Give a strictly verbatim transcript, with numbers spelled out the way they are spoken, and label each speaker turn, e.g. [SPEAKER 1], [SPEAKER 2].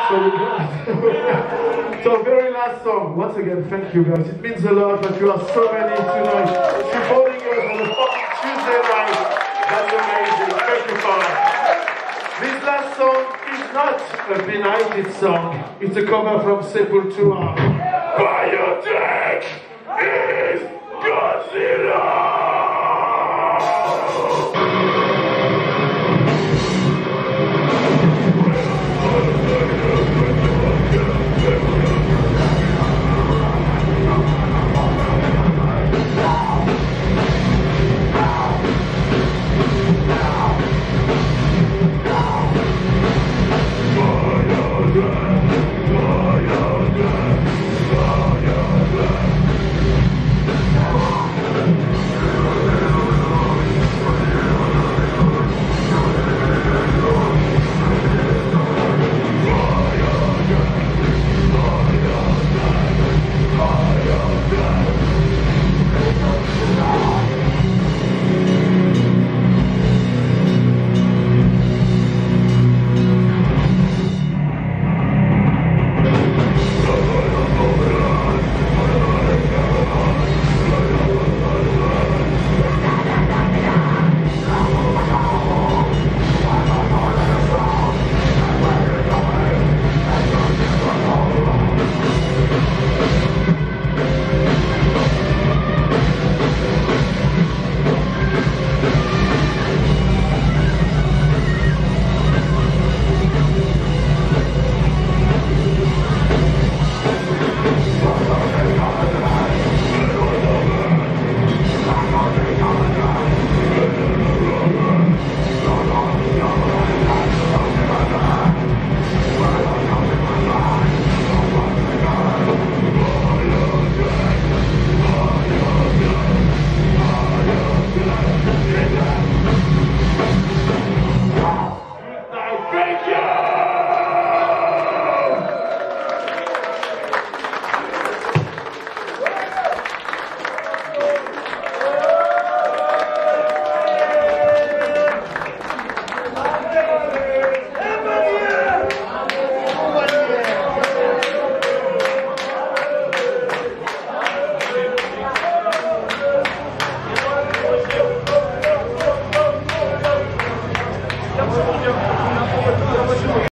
[SPEAKER 1] So, so very last song. Once again, thank you guys. It means a lot that you are so many tonight supporting us on a fucking Tuesday night. That's amazing. Thank you for that. This last song is not a benighted song. It's a cover from Sepultura. Biotech is Godzilla!